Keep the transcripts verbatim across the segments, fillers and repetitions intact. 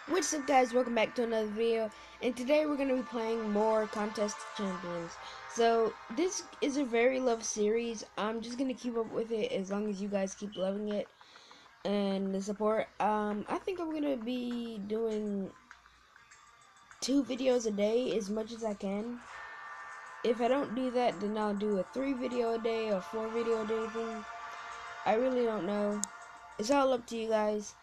What's up, guys? Welcome back to another video, and today we're going to be playing more Contest of Champions. So this is a very loved series. I'm just going to keep up with it as long as you guys keep loving it and the support. um I think I'm going to be doing two videos a day as much as I can. If I don't do that, then I'll do a three video a day or four video a day thing. I really don't know. It's all up to you guys.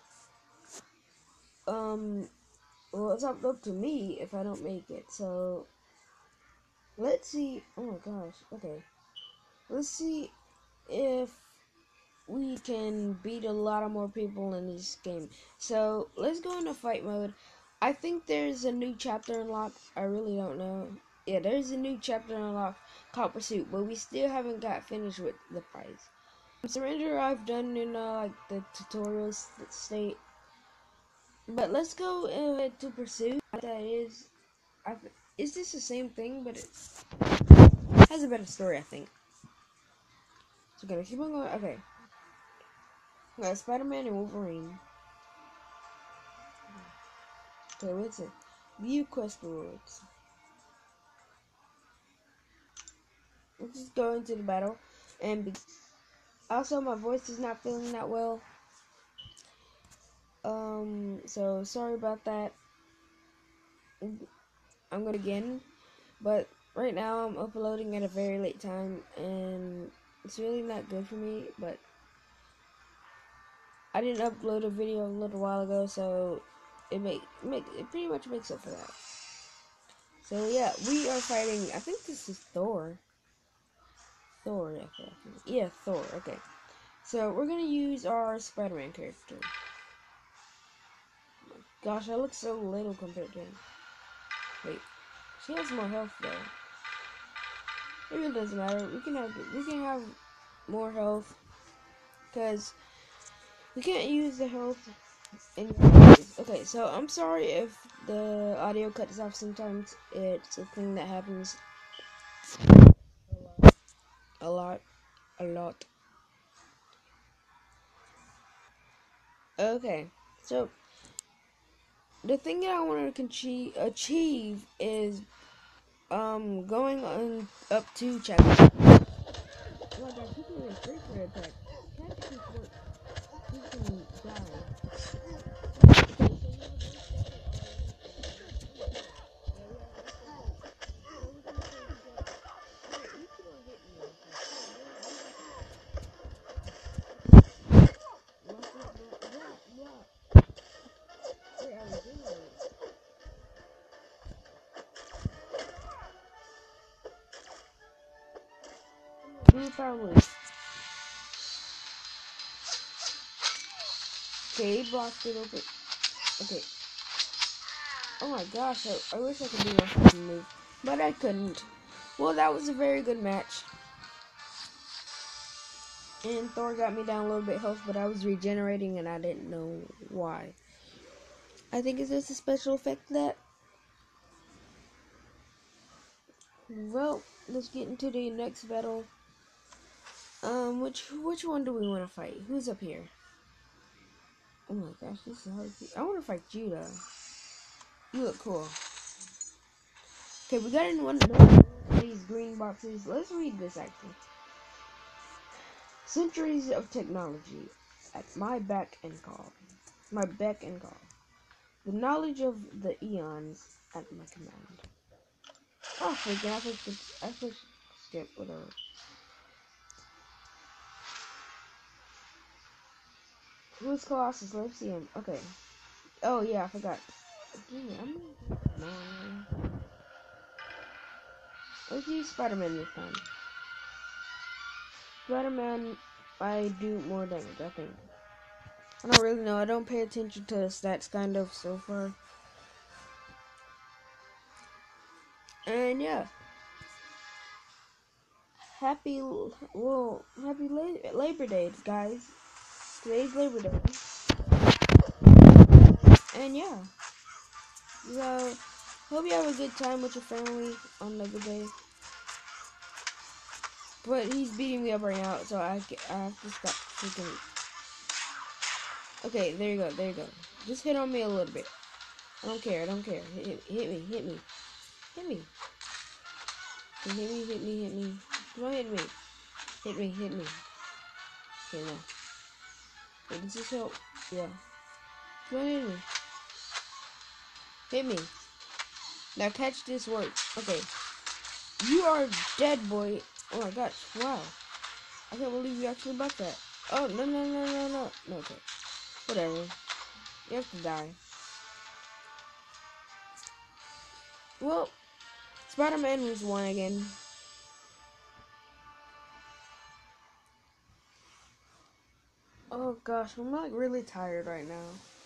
um well, it's up, up to me if I don't make it. So let's see. Oh my gosh. Okay. Let's see if we can beat a lot of more people in this game. So let's go into fight mode. I think there's a new chapter unlocked. I really don't know. Yeah, there's a new chapter unlocked called Pursuit, but we still haven't got finished with the fights. Surrender I've done in uh, like the tutorials state. But let's go uh, to Pursuit. That is, I th is this the same thing? But it has a better story, I think. So we're gonna keep on going. Okay. We got Spider-Man and Wolverine. Okay, what's it? View quest rewards. Let's just go into the battle. And be also, my voice is not feeling that well. Um, so sorry about that. I'm gonna again, but right now I'm uploading at a very late time, and it's really not good for me. But I didn't upload a video a little while ago, so it make make it pretty much makes up for that. So yeah, we are fighting. I think this is Thor. Thor, okay. Yeah, Thor, okay. So we're gonna use our Spider-Man character. Gosh, I look so little compared to him. Wait, she has more health though. It really doesn't matter. We can have we can have more health because we can't use the health in. Okay, so I'm sorry if the audio cuts off sometimes. It's a thing that happens a lot, a lot. Okay, so the thing that I want to achieve is um going on up to chapter. Oh my god, people are afraid for attack. Tactics work. You can die. Blue power. Okay, he blocked it open. Okay. Oh my gosh, I, I wish I could do my fucking move, but I couldn't. Well, that was a very good match. And Thor got me down a little bit health, but I was regenerating and I didn't know why. I think it's just a special effect that. Well, let's get into the next battle. Um, which which one do we want to fight? Who's up here? Oh my gosh, this is hard. I want to fight you though. You look cool. Okay, we got in one of these green boxes. Let's read this actually. Centuries of technology at my beck and call. My beck and call. The knowledge of the eons at my command. Oh, freaking! I pushed. I pushed. Skip. Whatever. Who's Colossus? Let's see him. Okay. Oh yeah, I forgot. Dang it, I'm no. Let's use Spider-Man this time. Spider-Man, I do more damage, I think. I don't really know. I don't pay attention to the stats, kind of, so far. And yeah. Happy, well, happy La Labor Day, guys. Today's Labor Day. And yeah. So, hope you have a good time with your family on Labor Day. But he's beating me up right now, so I, I have to stop freaking. Okay, there you go, there you go. Just hit on me a little bit. I don't care, I don't care. Hit, hit me, hit me. Hit me. Hit me, hit me, hit me. Come on, hit me. Hit me, hit me. Okay, no. Wait, does this help? Yeah. Come on, hit me. Hit me. Now catch this word. Okay. You are dead, boy. Oh my gosh, wow. I can't believe you actually bucked that. Oh, no, no, no, no, no. No, okay. Whatever. You have to die. Well, Spider-Man was one again. Oh gosh, I'm like really tired right now.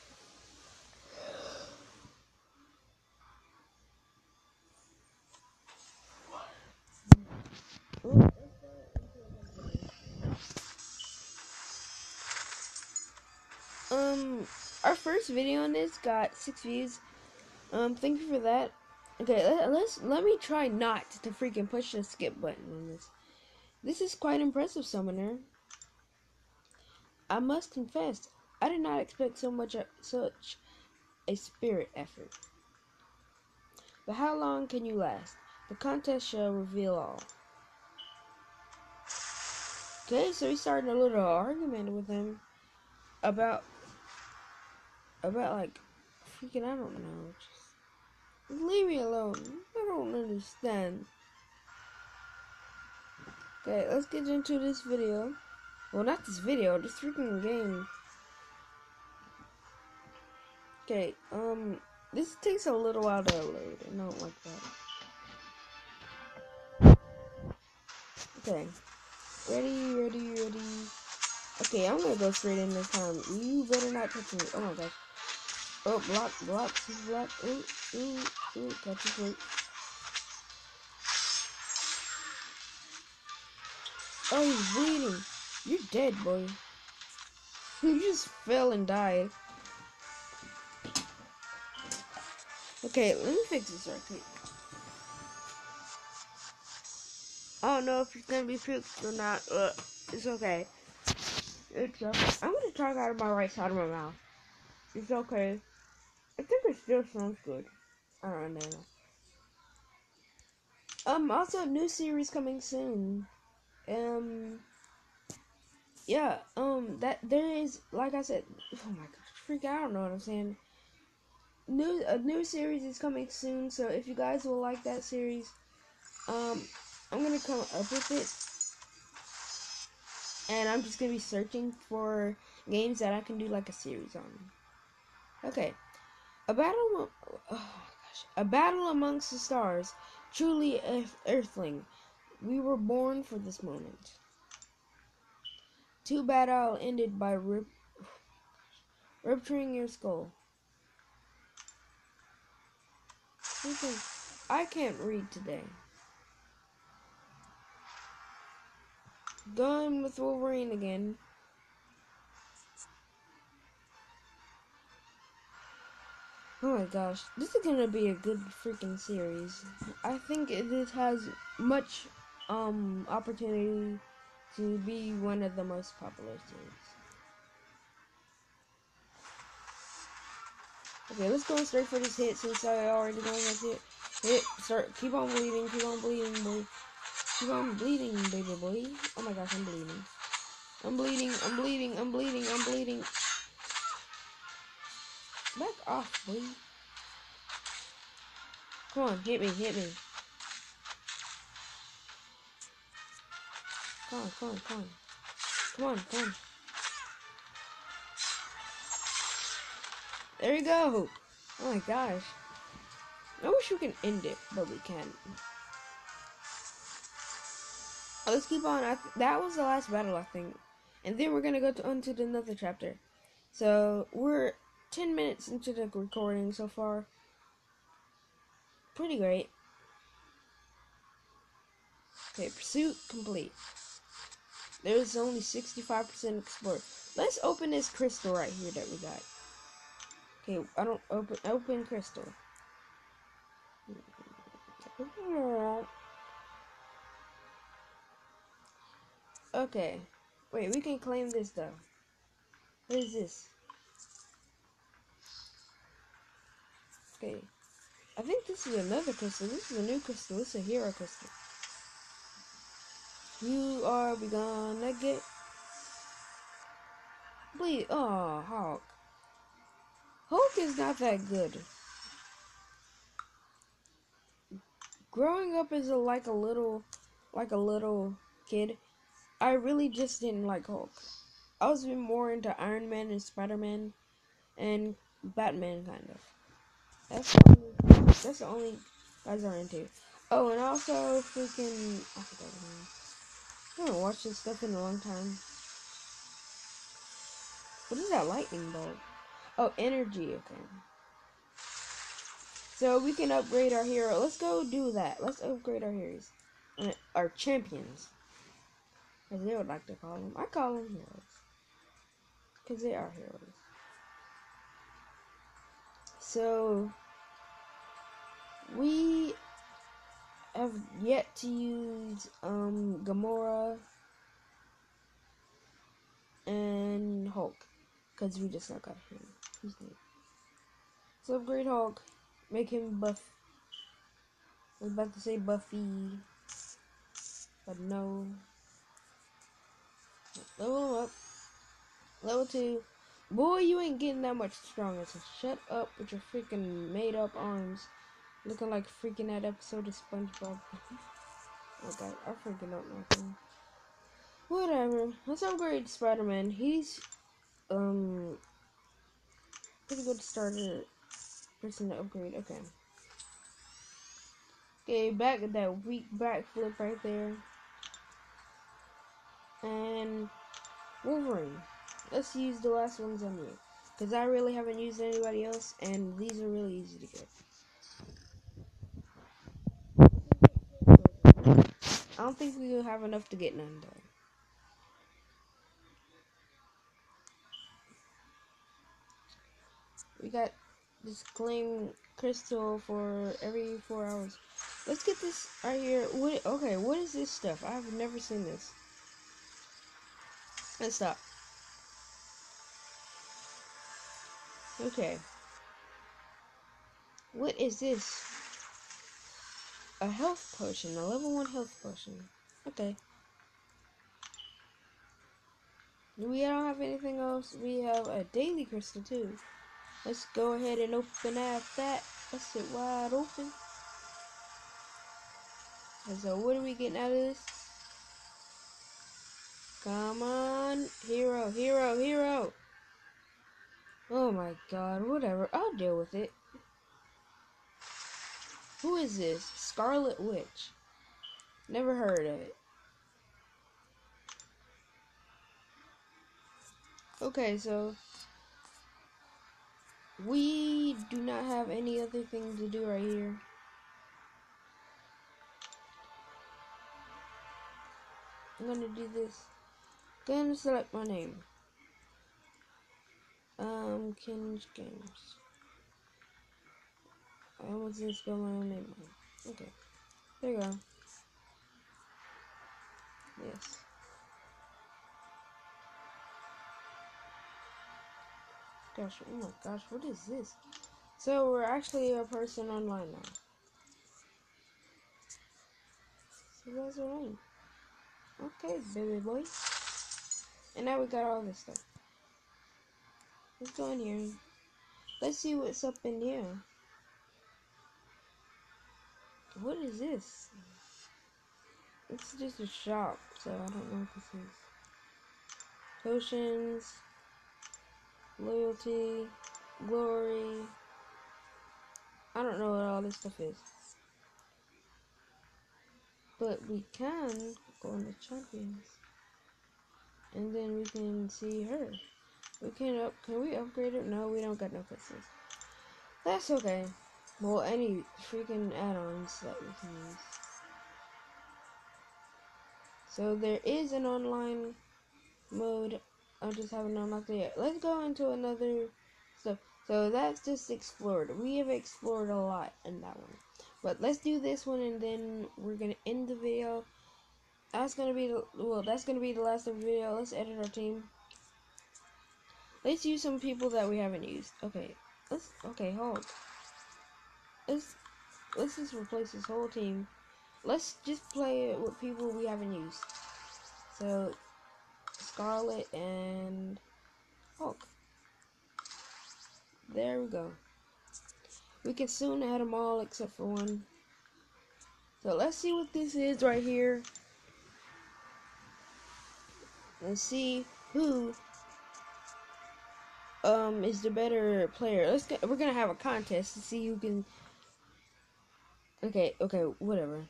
Um, our first video on this got six views. Um, thank you for that. Okay, let, let's let me try not to freaking push the skip button on this. This is quite impressive, Summoner. I must confess, I did not expect so much uh, such a spirit effort. But how long can you last? The contest shall reveal all. Okay, so he's starting a little argument with him about about like freaking I don't know. Just leave me alone. I don't understand. Okay, let's get into this video. Well, not this video, this freaking game. Okay, um, this takes a little while to load. I don't like that. Okay, ready, ready, ready. Okay, I'm gonna go straight in this time. You better not touch me. Oh my gosh. Oh, block, block, block. Ooh, ooh, ooh, catch your foot. Oh, he's bleeding. You're dead, boy. You just fell and died. Okay, let me fix this right quick. I don't know if it's gonna be fixed or not, but it's okay. It's okay. I'm gonna talk out of my right side of my mouth. It's okay. I think it still sounds good. I don't know. Um, also, new series coming soon. Um, yeah, um, that there is, like I said, oh my gosh, freak, I don't know what I'm saying. New, a new series is coming soon, so if you guys will like that series, um, I'm gonna come up with it. And I'm just gonna be searching for games that I can do like a series on. Okay. A battle, oh gosh, a battle amongst the stars, truly earthling. We were born for this moment. Too bad all ended by rip, rupturing your skull. I can't read today. Going with Wolverine again. Oh my gosh, this is gonna be a good freaking series. I think it has much um opportunity to be one of the most popular series. Okay, let's go straight for this hit since I already know that's it. Hit, start, keep on bleeding, keep on bleeding, boy. Keep on bleeding, baby boy. Oh my gosh, I'm bleeding. I'm bleeding, I'm bleeding, I'm bleeding, I'm bleeding. Back off, boy. Come on, hit me, hit me. Come on, come on, come on. Come on, come on. There you go. Oh my gosh. I wish we can end it, but we can't. Let's keep on. I th that was the last battle, I think. And then we're going to go to, on to another chapter. So, we're ten minutes into the recording so far. Pretty great. Okay, pursuit complete. There's only sixty-five percent explored. Let's open this crystal right here that we got. Okay, I don't open open crystal. Okay. Wait, we can claim this though. What is this? Okay. I think this is another crystal. This is a new crystal. This is a hero crystal. You are we gonna get please oh Hulk. Hulk is not that good. Growing up as a like a little like a little kid, I really just didn't like Hulk. I was more into Iron Man and Spider-Man and Batman kind of. That's the only, that's the only guys I'm into. Oh, and also freaking I forgot his name. I haven't watched this stuff in a long time. What is that lightning bolt? Oh, energy. Okay. So we can upgrade our hero. Let's go do that. Let's upgrade our heroes. Uh, our champions. As they would like to call them. I call them heroes. Because they are heroes. So, we have yet to use um, Gamora and Hulk. Because we just not got him. He's new. So upgrade Hulk. Make him buff. I was about to say Buffy. But no. Level up. Level two. Boy, you ain't getting that much stronger, so shut up with your freaking made up arms. Looking like freaking that episode of SpongeBob. Oh god, I freaking don't know him. Whatever. Let's upgrade Spider-Man. He's, um, pretty good starter person to upgrade. Okay. Okay, back at that weak backflip right there. And Wolverine. Let's use the last ones on you. Because I really haven't used anybody else, and these are really easy to get. I don't think we will have enough to get none, though. We got this claim crystal for every four hours. Let's get this right here. What? Okay, what is this stuff? I've never seen this. Let's stop. Okay. What is this? A health potion. A level one health potion. Okay. We don't have anything else. We have a daily crystal too. Let's go ahead and open up that. Let's it wide open. And so what are we getting out of this? Come on. Hero, hero, hero. Oh my god, whatever. I'll deal with it. Who is this? Scarlet Witch. Never heard of it. Okay, so we do not have any other thing to do right here. I'm gonna do this. Gonna select my name. Um, Kinge Games. I almost didn't spell my own name on. Okay. There you go. Yes. Gosh, oh my gosh, what is this? So we're actually a person online now. So that's alright. Okay, baby boy. And now we got all this stuff. Let's go in here. Let's see what's up in here. What is this? It's just a shop, so I don't know what this is. Potions, loyalty, glory. I don't know what all this stuff is. But we can go on the champions. And then we can see her. We can up can we upgrade it? No, we don't got no crystals. That's okay. Well, any freaking add-ons that we can use. So there is an online mode. I just haven't unlocked it yet. Let's go into another stuff. So that's just explored. We have explored a lot in that one. But let's do this one and then we're gonna end the video. That's gonna be the well, that's gonna be the last of the video. Let's edit our team. Let's use some people that we haven't used. Okay. Let's okay, hold. let's let's just replace this whole team. Let's just play it with people we haven't used. So Scarlet and Hulk. There we go. We can soon add them all except for one. So let's see what this is right here. Let's see who um is the better player. Let's get, we're gonna have a contest to see who can. Okay, okay, whatever.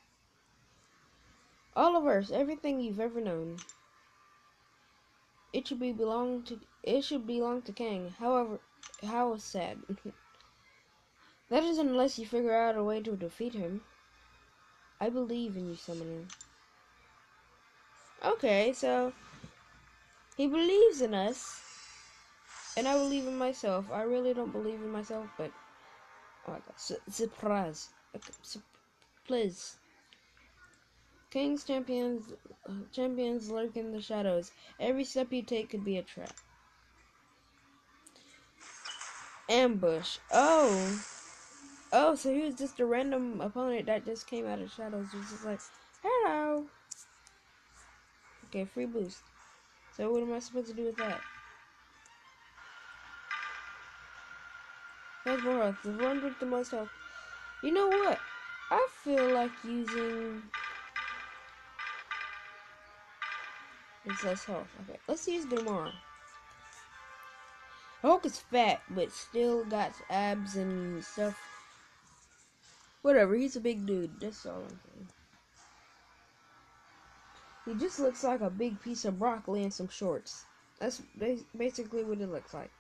Oliverse, everything you've ever known. It should be belong to. It should belong to Kang. However, how sad. That is unless you figure out a way to defeat him. I believe in you, Summoner. Okay, so he believes in us, and I believe in myself. I really don't believe in myself, but oh my god, Su surprise, okay, su please. King's champions, uh, champions lurk in the shadows. Every step you take could be a trap. Ambush. Oh, oh, so he was just a random opponent that just came out of shadows. He was just like, hello. Okay, free boost. So what am I supposed to do with that? Has more health. The one with the most health. You know what? I feel like using. It's less health. Okay, let's use Gamora. Hulk is fat, but still got abs and stuff. Whatever, he's a big dude. That's all I'm saying. He just looks like a big piece of broccoli and some shorts. That's basically what it looks like.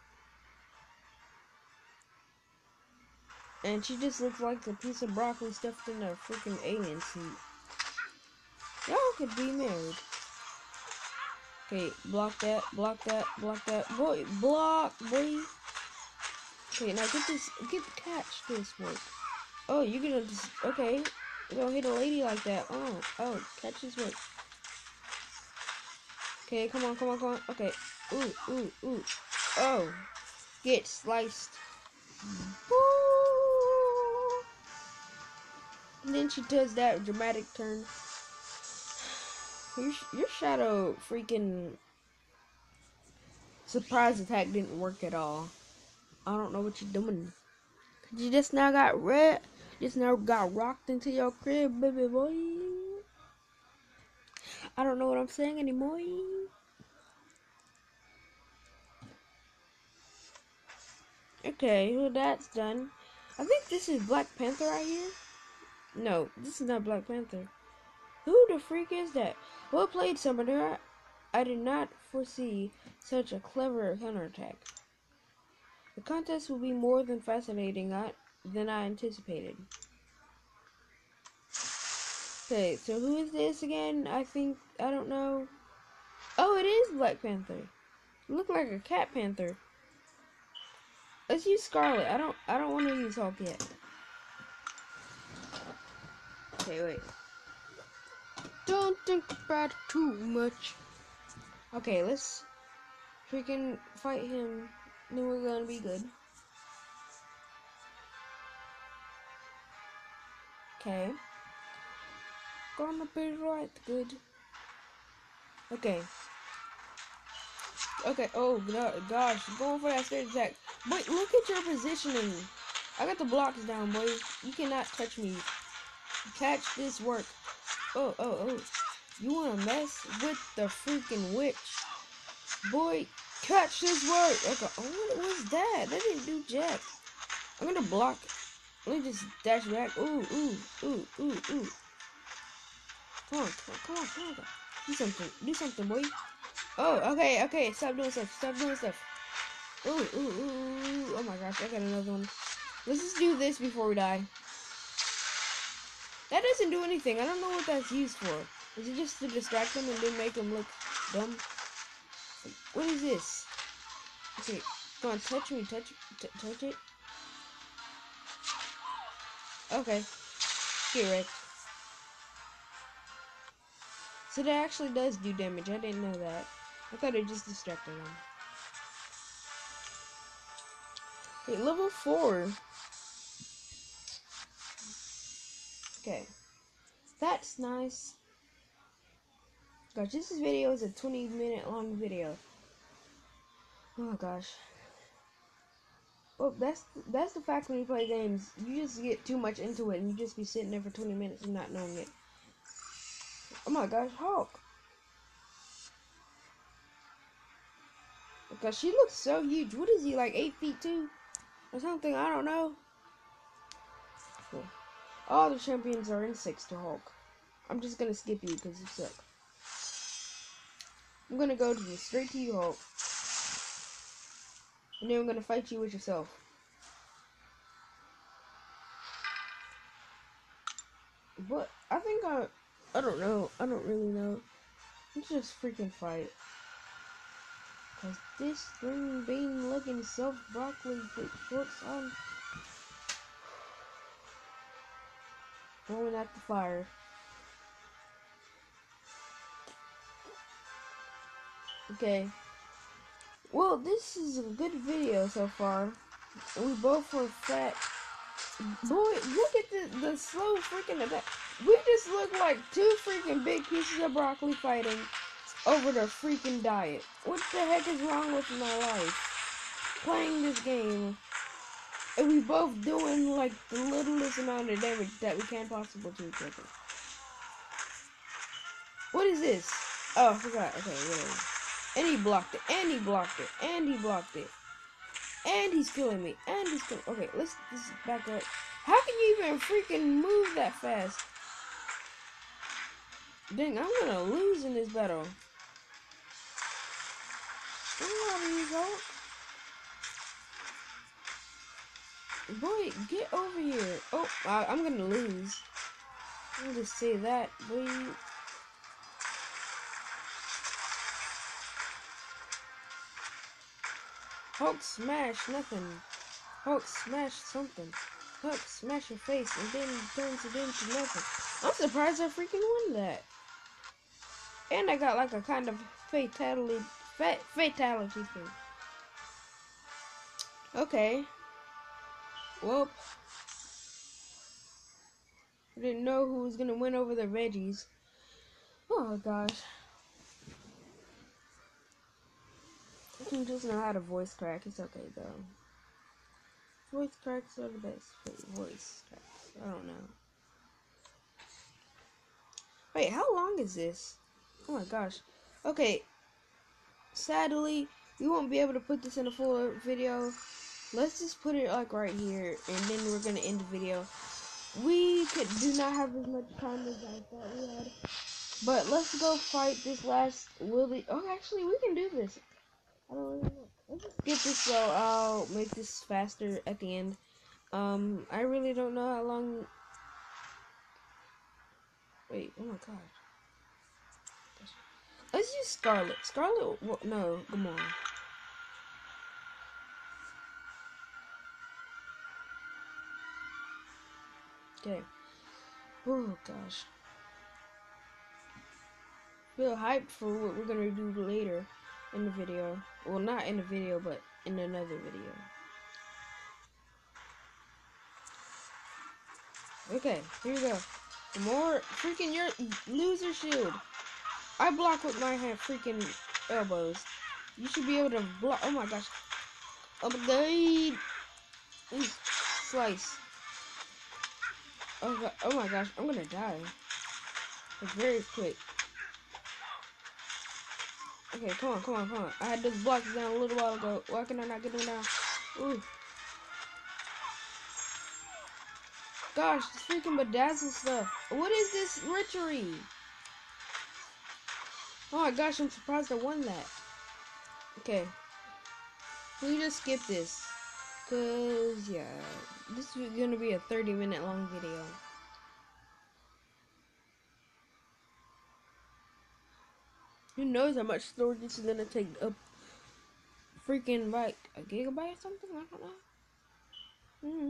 And she just looks like a piece of broccoli stuffed in a freaking alien suit. Y'all could be married. Okay, block that, block that, block that. Boy, block, boy. Okay, now get this, get catch this work. Oh, you're gonna just, okay. You're gonna hit a lady like that. Oh, oh, catch this work. Okay, come on, come on, come on. Okay. Ooh, ooh, ooh. Oh, get sliced. Woo! And then she does that dramatic turn. Your, your shadow freaking surprise attack didn't work at all. I don't know what you're doing. You just now got red. Just now got rocked into your crib, baby boy. I don't know what I'm saying anymore. Okay, well that's done. I think this is Black Panther right here. No, this is not Black Panther. Who the freak is that? Well played, Summoner. I did not foresee such a clever counterattack. The contest will be more than fascinating than I anticipated. Okay, so who is this again? I think, I don't know. Oh, it is Black Panther. You look like a cat panther. Let's use Scarlet. I don't, I don't want to use Hulk yet. Okay, wait. Don't think about it too much. Okay, let's freaking fight him. Then we're gonna be good. Okay. Gonna be right good. Okay. Okay, oh gosh, going for that straight attack. Wait, look at your positioning. I got the blocks down, boy. You cannot touch me. Catch this work. Oh, oh, oh. You wanna mess with the freaking witch? Boy, catch this work. Okay, oh, what was that? That didn't do jack. I'm gonna block. Let me just dash back. Ooh, ooh, ooh, ooh, ooh. Come on, come on, come on, come on. Do something. Do something, boy. Oh, okay, okay. Stop doing stuff. Stop doing stuff. Ooh, ooh, ooh, ooh. Oh my gosh, I got another one. Let's just do this before we die. That doesn't do anything. I don't know what that's used for. Is it just to distract them and then make them look dumb? What is this? Okay, come on, touch me, touch, t touch it. Okay, get wrecked. So that actually does do damage. I didn't know that. I thought it just distracted them. Okay, level four. Okay. That's nice. Gosh, this video is a twenty minute long video. Oh my gosh. Well, that's that's the fact when you play games. You just get too much into it and you just be sitting there for twenty minutes and not knowing it. Oh my gosh, Hulk. Because she looks so huge. What is he, like eight feet two? Or something? I don't know. Cool. All the champions are in six to Hulk. I'm just gonna skip you because you suck. I'm gonna go to the straight to you, Hulk. And then I'm gonna fight you with yourself. But I think I I don't know. I don't really know. Let's just freaking fight. Cause this green bean looking self broccoli shorts on going at the fire. Okay. Well, this is a good video so far. We both were fat. Boy, look at the, the slow freaking attack. We just look like two freaking big pieces of broccoli fighting over the freaking diet. What the heck is wrong with my life? Playing this game, and we both doing like the littlest amount of damage that we can possibly to each other. What is this? Oh, I forgot. Okay, whatever. And he blocked it, and he blocked it, and he blocked it. And he's killing me, and he's killing. Okay, let's, let's back up. How can you even freaking move that fast? Dang, I'm gonna lose in this battle. I don't know how to use Hulk. Boy, get over here. Oh, I, I'm gonna lose. I'll just say that, boy. Hulk smash nothing. Hulk smash something. Hulk smash your face and then turns it into nothing. I'm surprised I freaking won that. And I got like a kind of fatality, fa fatality thing. Okay. Well, I didn't know who was gonna win over the veggies. Oh gosh. I can just know how to voice crack. It's okay though. Voice cracks are the best. Wait, voice cracks. I don't know. Wait, how long is this? Oh my gosh. Okay. Sadly, we won't be able to put this in a full video. Let's just put it like right here, and then we're gonna end the video. We could do not have as much time as I thought we had, but let's go fight this last Willy. Oh, actually, we can do this. I don't really know. Let's just skip this so I'll make this faster at the end. Um, I really don't know how long. Wait, oh my god. Let's use Scarlet. Scarlet, well, no, come on. Okay. Oh gosh. Feel hyped for what we're gonna do later in the video. Well, not in the video, but in another video. Okay, here we go. More freaking your loser shield. I block with my hand freaking elbows. You should be able to block. Oh my gosh. Oh my god. Ooh, slice. Oh, god. Oh my gosh. I'm gonna die. It's very quick. Okay, come on, come on, come on. I had those blocks down a little while ago. Why can I not get them down? Ooh. Gosh, this freaking bedazzle stuff. What is this witchery? Oh my gosh, I'm surprised I won that. Okay. We just skip this. Cause, yeah. This is gonna be a thirty minute long video. Who knows how much storage this is gonna take up? Freaking like a gigabyte or something? I don't know. Mm-hmm.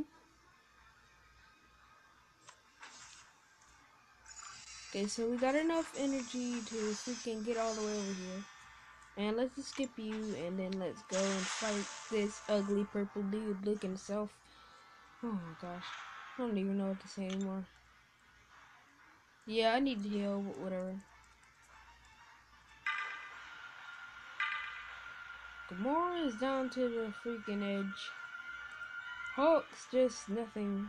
Okay, so we got enough energy to freaking get all the way over here. And let's just skip you, and then let's go and fight this ugly purple dude looking self. Oh my gosh. I don't even know what to say anymore. Yeah, I need to heal, but whatever. Gamora is down to the freaking edge. Hulk's just nothing.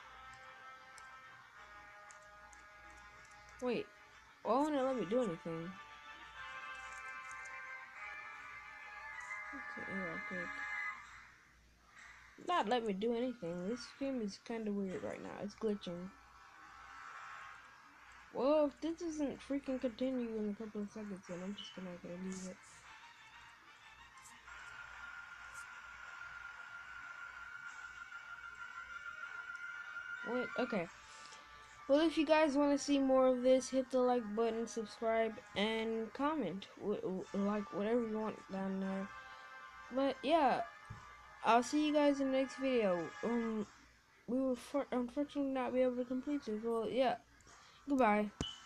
Wait, why won't it let me do anything? Okay, yeah, good. Not let me do anything. This game is kind of weird right now. It's glitching. Well, if this doesn't freaking continue in a couple of seconds, then I'm just gonna, gonna leave it. What? Okay. Well, if you guys want to see more of this, hit the like button, subscribe, and comment. W like whatever you want down there. But yeah, I'll see you guys in the next video. Um, we will unfortunately not be able to complete this. Well, yeah. Goodbye.